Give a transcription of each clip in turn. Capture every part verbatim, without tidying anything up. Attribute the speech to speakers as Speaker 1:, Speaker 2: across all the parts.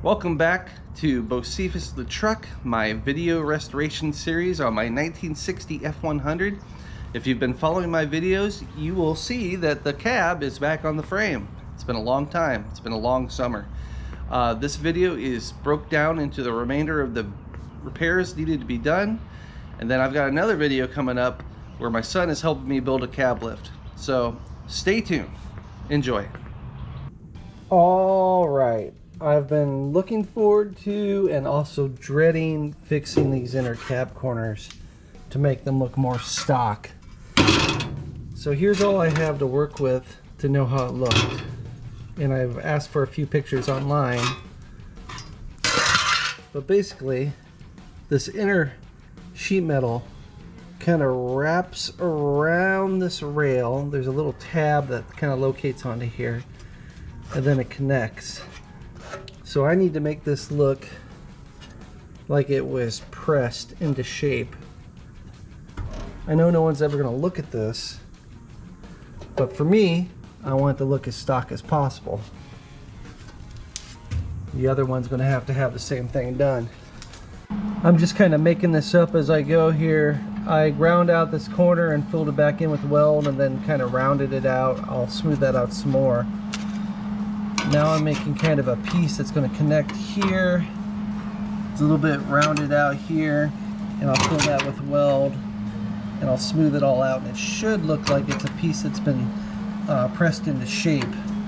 Speaker 1: Welcome back to BOSEPHUS the Truck, my video restoration series on my nineteen sixty F one hundred. If you've been following my videos, you will see that the cab is back on the frame. It's been a long time. It's been a long summer. Uh, this video is broke down into the remainder of the repairs needed to be done. And then I've got another video coming up where my son is helping me build a cab lift. So stay tuned. Enjoy. All right. I've been looking forward to and also dreading fixing these inner cab corners to make them look more stock. So here's all I have to work with to know how it looked. And I've asked for a few pictures online. But basically, this inner sheet metal kind of wraps around this rail. There's a little tab that kind of locates onto here, and then it connects. So I need to make this look like it was pressed into shape. I know no one's ever going to look at this, but for me, I want it to look as stock as possible. The other one's going to have to have the same thing done. I'm just kind of making this up as I go here. I ground out this corner and filled it back in with weld and then kind of rounded it out. I'll smooth that out some more. Now I'm making kind of a piece that's going to connect here. It's a little bit rounded out here, and I'll fill that with weld and I'll smooth it all out, and it should look like it's a piece that's been uh, pressed into shape.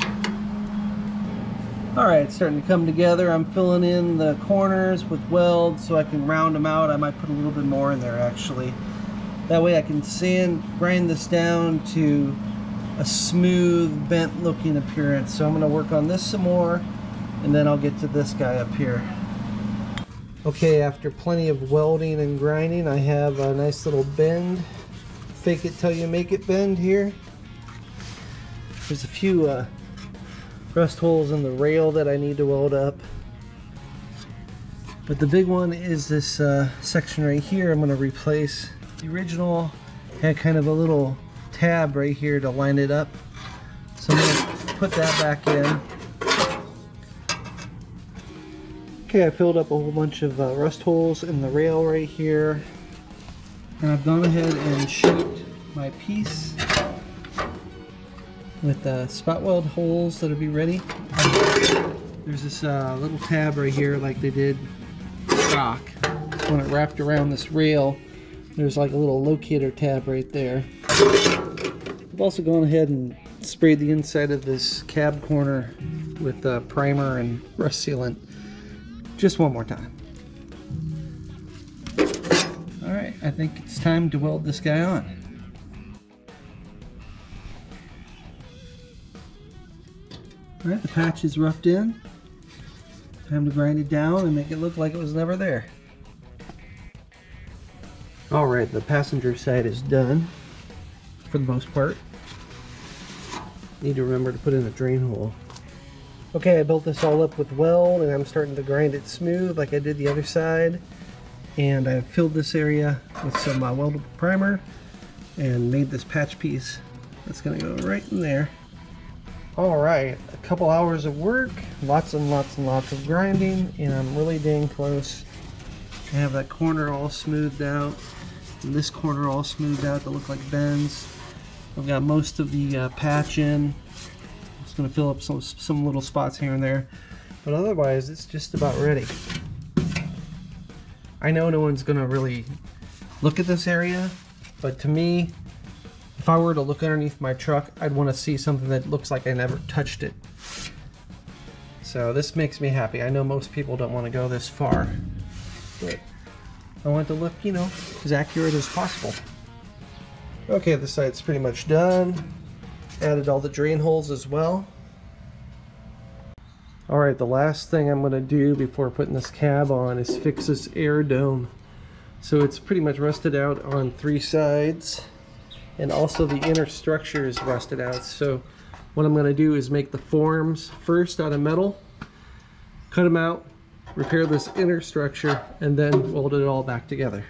Speaker 1: Alright, it's starting to come together. I'm filling in the corners with weld so I can round them out. I might put a little bit more in there actually. That way I can sand, grind this down to a smooth, bent looking appearance. So I'm going to work on this some more, and then I'll get to this guy up here. Okay, after plenty of welding and grinding, I have a nice little bend. Fake it till you make it bend here. There's a few uh, rust holes in the rail that I need to weld up. But the big one is this uh, section right here. I'm going to replace the original. Had kind of a little tab right here to line it up. So I'm going to put that back in. Okay, I filled up a whole bunch of uh, rust holes in the rail right here. And I've gone ahead and shaped my piece with uh, spot weld holes that'll be ready. There's this uh, little tab right here like they did stock. When it wrapped around this rail, there's like a little locator tab right there. I've also gone ahead and sprayed the inside of this cab corner with uh, primer and rust sealant just one more time. Alright, I think it's time to weld this guy on. Alright, the patch is roughed in. Time to grind it down and make it look like it was never there. Alright, the passenger side is done for the most part. Need to remember to put in a drain hole. Okay, I built this all up with weld and I'm starting to grind it smooth like I did the other side. And I filled this area with some uh, weldable primer and made this patch piece that's going to go right in there. Alright, a couple hours of work, lots and lots and lots of grinding, and I'm really dang close. I have that corner all smoothed out and this corner all smoothed out to look like bends. I've got most of the uh, patch in. Just going to fill up some, some little spots here and there, but otherwise it's just about ready. I know no one's going to really look at this area, but to me, if I were to look underneath my truck, I'd want to see something that looks like I never touched it. So this makes me happy. I know most people don't want to go this far, but I want it to look, you know, as accurate as possible. Okay, this side's pretty much done. Added all the drain holes as well. Alright, the last thing I'm going to do before putting this cab on is fix this air dome. So it's pretty much rusted out on three sides, and also the inner structure is rusted out. So what I'm going to do is make the forms first out of metal, cut them out, repair this inner structure, and then weld it all back together.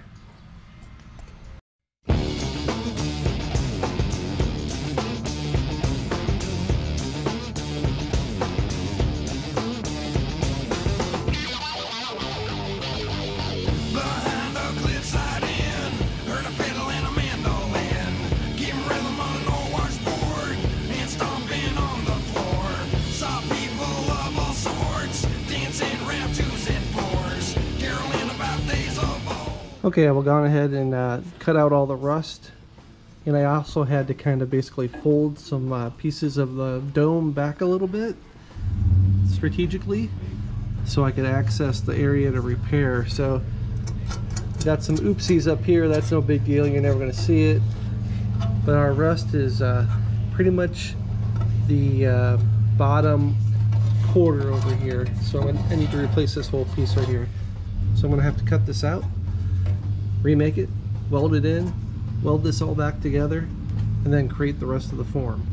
Speaker 1: Okay, I've gone ahead and uh, cut out all the rust, and I also had to kind of basically fold some uh, pieces of the dome back a little bit strategically so I could access the area to repair. So got some oopsies up here. That's no big deal, you're never going to see it, but our rust is uh, pretty much the uh, bottom quarter over here, so I'm gonna, I need to replace this whole piece right here. So I'm going to have to cut this out, remake it, weld it in, weld this all back together, and then create the rest of the form.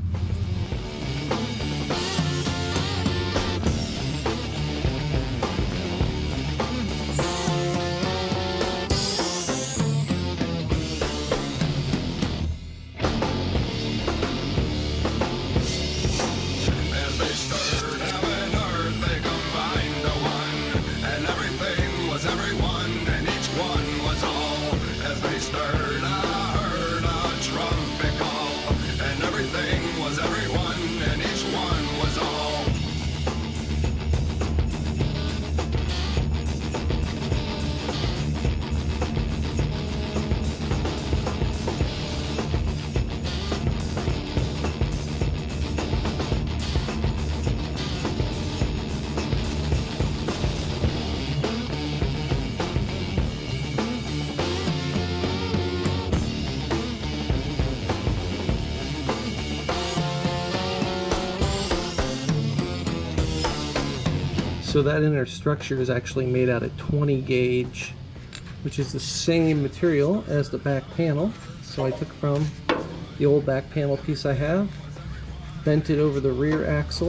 Speaker 1: So that inner structure is actually made out of twenty gauge, which is the same material as the back panel. So I took from the old back panel piece I have, bent it over the rear axle,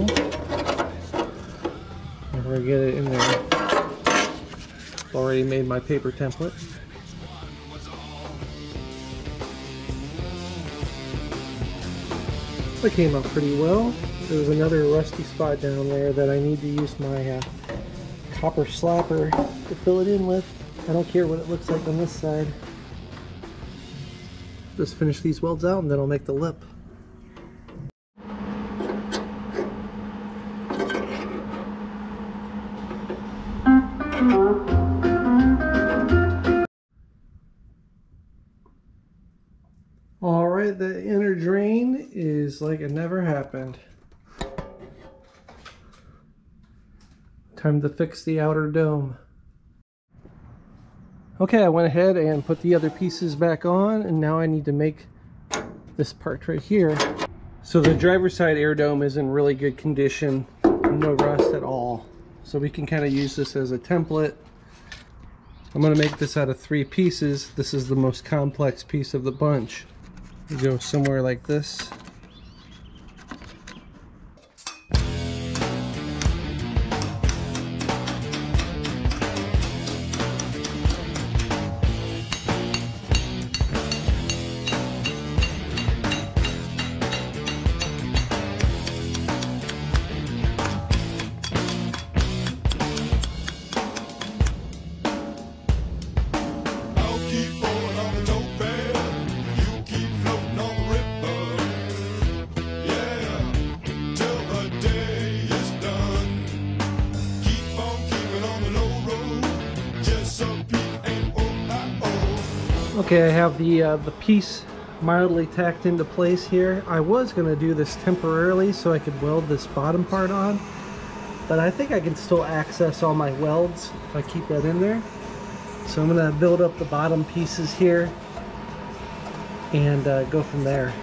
Speaker 1: and we're gonna get it in there. Already made my paper template. That came out pretty well. There was another rusty spot down there that I need to use my uh, copper slapper to fill it in with. I don't care what it looks like on this side. Just finish these welds out and then I'll make the lip. Alright, the inner drain is like it never happened. Time to fix the outer dome. Okay, I went ahead and put the other pieces back on, and now I need to make this part right here. So the driver's side air dome is in really good condition, no rust at all. So we can kind of use this as a template. I'm going to make this out of three pieces. This is the most complex piece of the bunch. You go somewhere like this. Okay, I have the uh, the piece mildly tacked into place here. I was going to do this temporarily so I could weld this bottom part on, but I think I can still access all my welds if I keep that in there. So I'm going to build up the bottom pieces here and uh, go from there.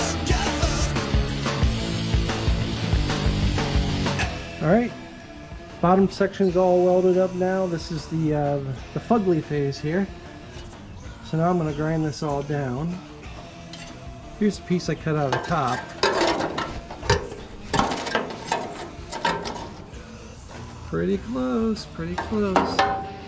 Speaker 1: Alright, Bottom section's all welded up now. This is the, uh, the fugly phase here. So now I'm going to grind this all down. Here's the piece I cut out of the top. Pretty close, pretty close.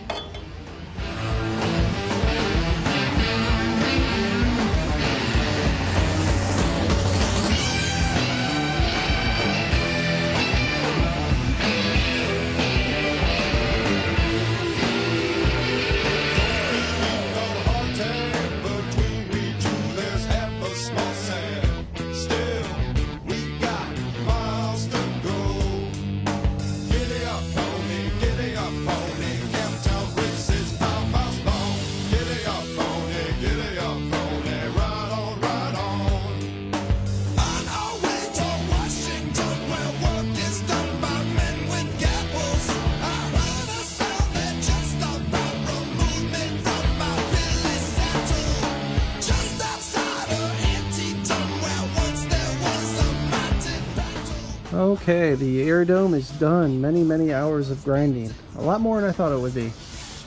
Speaker 1: Okay, the air dome is done. Many, many hours of grinding. A lot more than I thought it would be.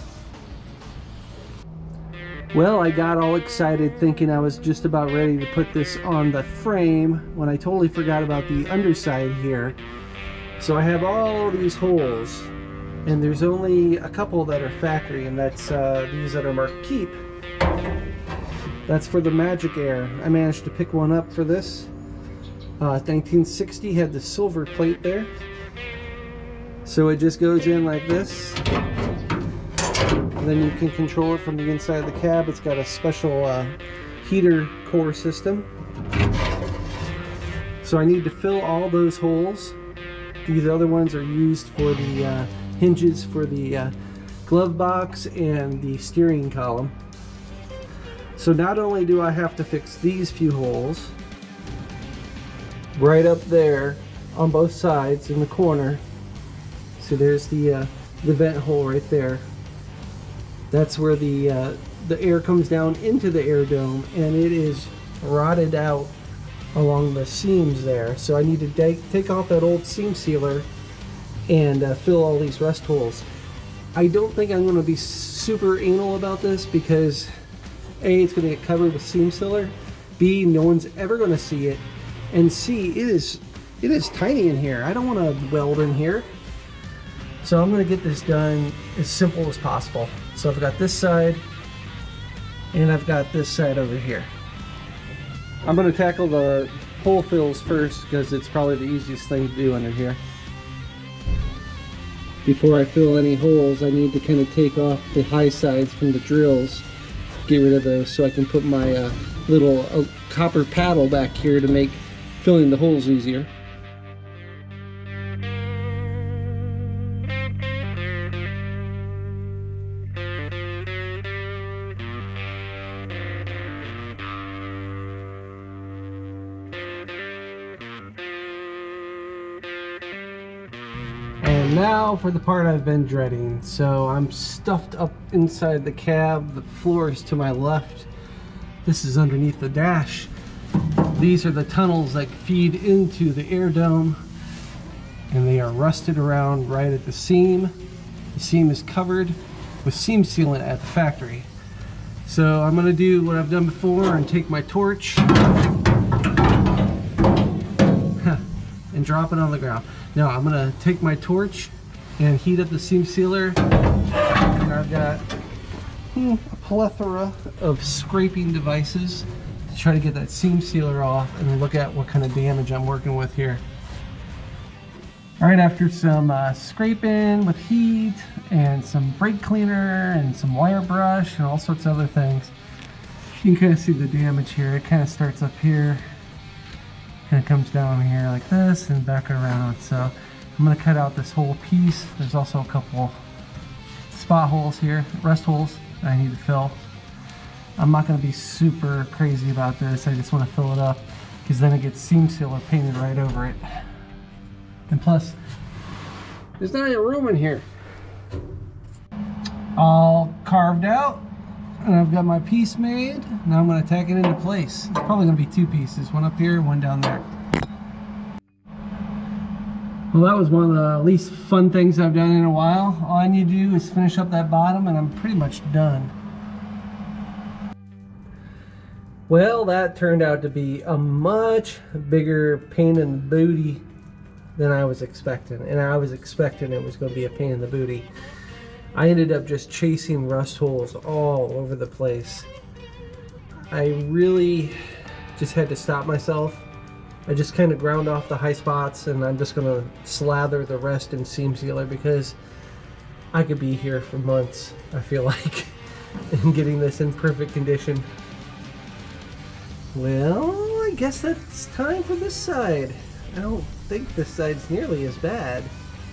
Speaker 1: Well, I got all excited thinking I was just about ready to put this on the frame when I totally forgot about the underside here. So I have all these holes, and there's only a couple that are factory, and that's uh, these that are marked keep. That's for the magic air. I managed to pick one up for this. Uh, nineteen sixty had the silver plate there. So it just goes in like this. And then you can control it from the inside of the cab. It's got a special uh, heater core system. So I need to fill all those holes. These other ones are used for the uh, hinges for the uh, glove box and the steering column. So not only do I have to fix these few holes, right up there on both sides in the corner. So there's the uh, the vent hole right there. That's where the uh, the air comes down into the air dome, and it is rotted out along the seams there. So I need to take off that old seam sealer and uh, fill all these rust holes. I don't think I'm going to be super anal about this because A, it's going to get covered with seam sealer. B, no one's ever going to see it. And C, it is it is tiny in here. I don't want to weld in here. So I'm going to get this done as simple as possible. So I've got this side and I've got this side over here. I'm going to tackle the hole fills first because it's probably the easiest thing to do under here. Before I fill any holes, I need to kind of take off the high sides from the drills, get rid of those so I can put my uh, little uh, copper paddle back here to make filling the holes easier. And now for the part I've been dreading. So I'm stuffed up inside the cab. The floor is to my left. This is underneath the dash. These are the tunnels that feed into the air dome, and they are rusted around right at the seam. The seam is covered with seam sealant at the factory. So I'm going to do what I've done before and take my torch and drop it on the ground. Now I'm going to take my torch and heat up the seam sealer, and I've got hmm, a plethora of scraping devices to try to get that seam sealer off and look at what kind of damage I'm working with here. Alright, after some uh, scraping with heat and some brake cleaner and some wire brush and all sorts of other things, you can kind of see the damage here. It kind of starts up here, kind of comes down here like this and back around. So I'm going to cut out this whole piece. There's also a couple spot holes here, rust holes that I need to fill. I'm not going to be super crazy about this. I just want to fill it up because then it gets seam sealer painted right over it. And plus, there's not any room in here. All carved out, and I've got my piece made. Now I'm going to tack it into place. It's probably going to be two pieces, one up here, one down there. Well, that was one of the least fun things I've done in a while. All I need to do is finish up that bottom and I'm pretty much done. Well, that turned out to be a much bigger pain in the booty than I was expecting. And I was expecting it was going to be a pain in the booty. I ended up just chasing rust holes all over the place. I really just had to stop myself. I just kind of ground off the high spots and I'm just going to slather the rest in seam sealer because I could be here for months, I feel like, in getting this in perfect condition. Well, I guess that's time for this side. I don't think this side's nearly as bad.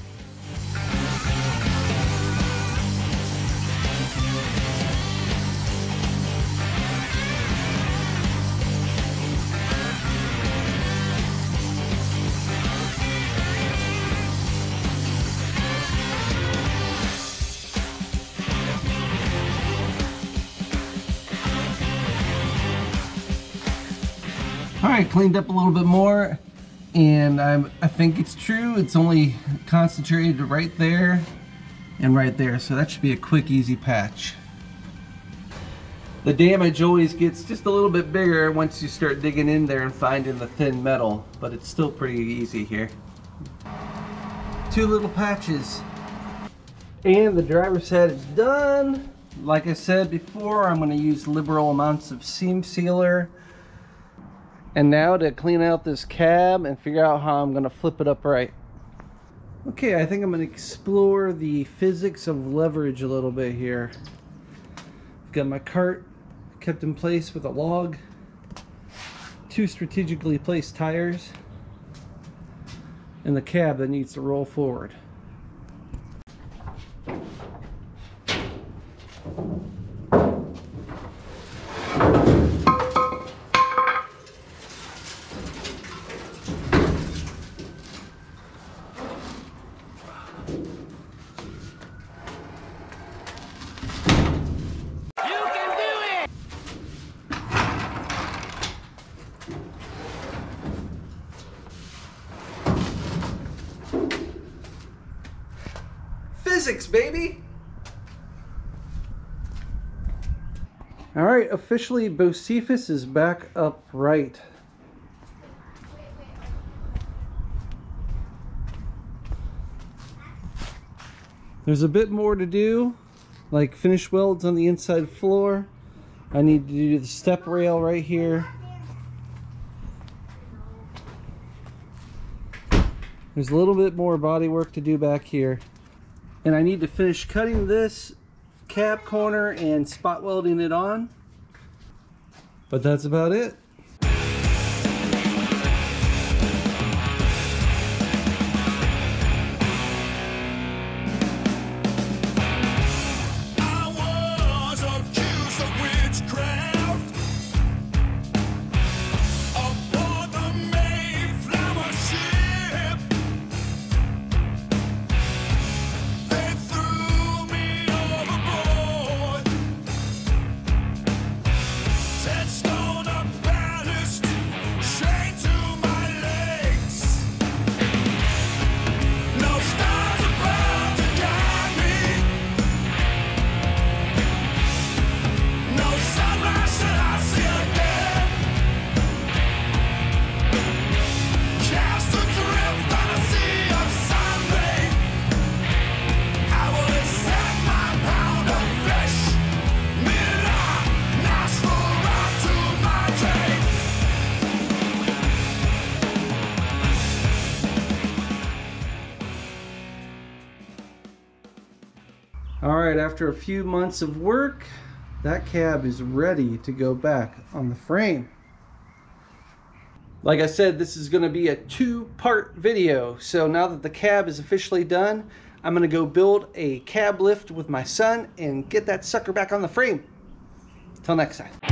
Speaker 1: Alright, cleaned up a little bit more, and I'm, I think it's true. It's only concentrated right there and right there, so that should be a quick, easy patch. The damage always gets just a little bit bigger once you start digging in there and finding the thin metal, but it's still pretty easy here. Two little patches. And the driver's head is done. Like I said before, I'm going to use liberal amounts of seam sealer. And now to clean out this cab and figure out how I'm going to flip it up right. Okay, I think I'm going to explore the physics of leverage a little bit here. I've got my cart kept in place with a log, two strategically placed tires, and the cab that needs to roll forward. Physics, baby! Alright, officially BOSEPHUS is back upright. There's a bit more to do, like finish welds on the inside floor. I need to do the step rail right here. There's a little bit more body work to do back here. And I need to finish cutting this cab corner and spot welding it on. But that's about it. Alright, after a few months of work, that cab is ready to go back on the frame. Like I said, this is going to be a two-part video. So now that the cab is officially done, I'm going to go build a cab lift with my son and get that sucker back on the frame. Till next time.